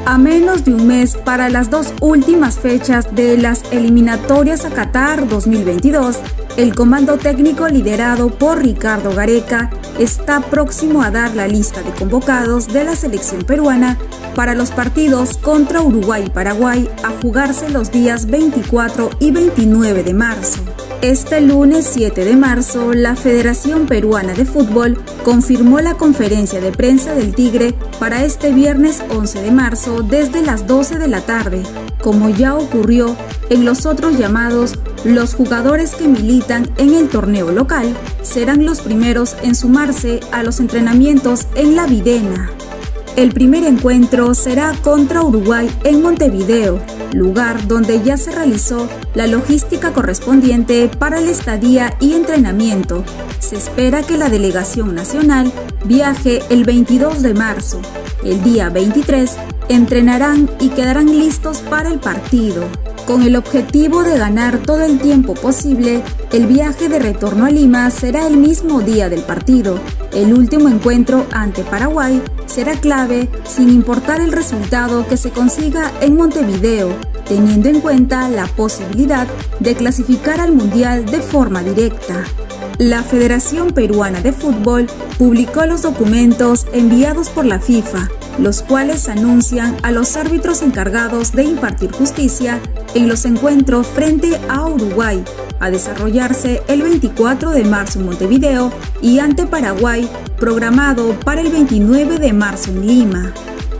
A menos de un mes para las dos últimas fechas de las eliminatorias a Qatar 2022, el comando técnico liderado por Ricardo Gareca está próximo a dar la lista de convocados de la selección peruana para los partidos contra Uruguay y Paraguay a jugarse los días 24 y 29 de marzo. Este lunes 7 de marzo, la Federación Peruana de Fútbol confirmó la conferencia de prensa del Tigre para este viernes 11 de marzo desde las 12 de la tarde. Como ya ocurrió en los otros llamados, los jugadores que militan en el torneo local serán los primeros en sumarse a los entrenamientos en La Videna. El primer encuentro será contra Uruguay en Montevideo, lugar donde ya se realizó la logística correspondiente para la estadía y entrenamiento. Se espera que la delegación nacional viaje el 22 de marzo. El día 23 entrenarán y quedarán listos para el partido. Con el objetivo de ganar todo el tiempo posible, el viaje de retorno a Lima será el mismo día del partido. El último encuentro ante Paraguay será clave sin importar el resultado que se consiga en Montevideo, teniendo en cuenta la posibilidad de clasificar al Mundial de forma directa. La Federación Peruana de Fútbol publicó los documentos enviados por la FIFA, los cuales anuncian a los árbitros encargados de impartir justicia en los encuentros frente a Uruguay, a desarrollarse el 24 de marzo en Montevideo, y ante Paraguay, programado para el 29 de marzo en Lima.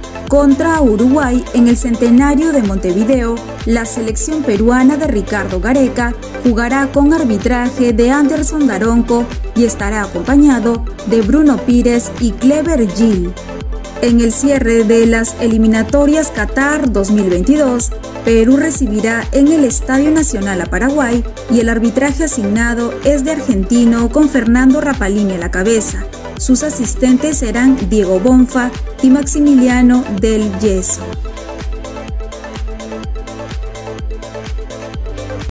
Contra Uruguay, en el centenario de Montevideo, la selección peruana de Ricardo Gareca jugará con arbitraje de Anderson Daronco y estará acompañado de Bruno Pires y Clever Gil. En el cierre de las eliminatorias Qatar 2022, Perú recibirá en el Estadio Nacional a Paraguay y el arbitraje asignado es de argentino con Fernando Rapalini a la cabeza. Sus asistentes serán Diego Bonfa y Maximiliano del Yeso.